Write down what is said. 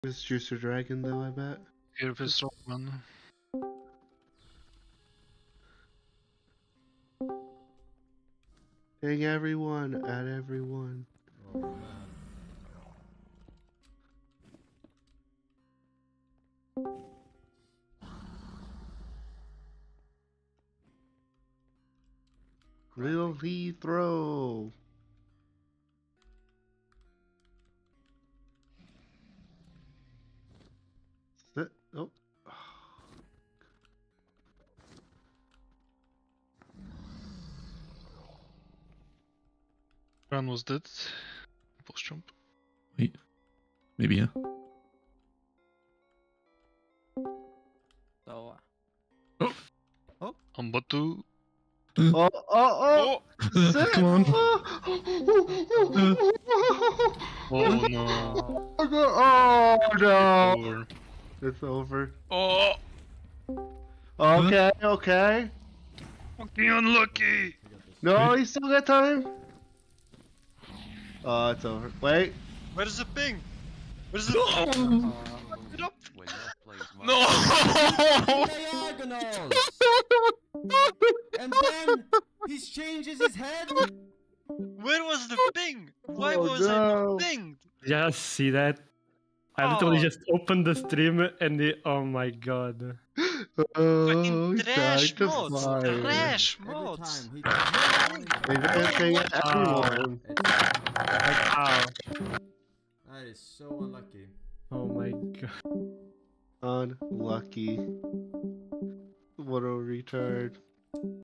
This Juicer Dragon though, I bet. You're pissed off, man. Dang everyone, at everyone. Oh man. Really throw. Sit. Oh. Run was dead. Post jump. Wait. Maybe, yeah. So, I'm about to. Oh, oh, Sit. Come on. Oh no. Oh no. Over. It's over. Oh! Okay, okay. Fucking unlucky! No, you still got time. Oh, it's over. Wait. Where is the ping? Where's the it up? No! Diagonals! And then he changes his head. Where was the ping? Why Oh, was I no. not pinged? Yeah, see that? I literally Oh. just opened the stream and the oh my god. Oh, Fucking he's trash trying to mods! fly. Trash Every mods! time he They didn't say everyone. Like how? That is so unlucky. Oh my god. Unlucky. What a retard.